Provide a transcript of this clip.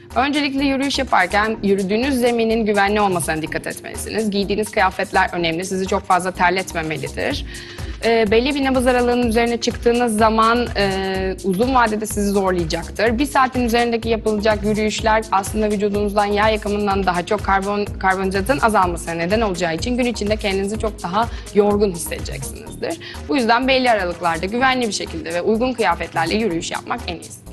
Öncelikle yürüyüş yaparken yürüdüğünüz zeminin güvenli olmasına dikkat etmelisiniz. Giydiğiniz kıyafetler önemli, sizi çok fazla terletmemelidir. Belli bir nabız aralığının üzerine çıktığınız zaman uzun vadede sizi zorlayacaktır. Bir saatin üzerindeki yapılacak yürüyüşler aslında vücudunuzdan yağ yakımından daha çok karbonhidratın azalmasına neden olacağı için gün içinde kendinizi çok daha yorgun hissedeceksinizdir. Bu yüzden belli aralıklarda güvenli bir şekilde ve uygun kıyafetlerle yürüyüş yapmak en iyisi.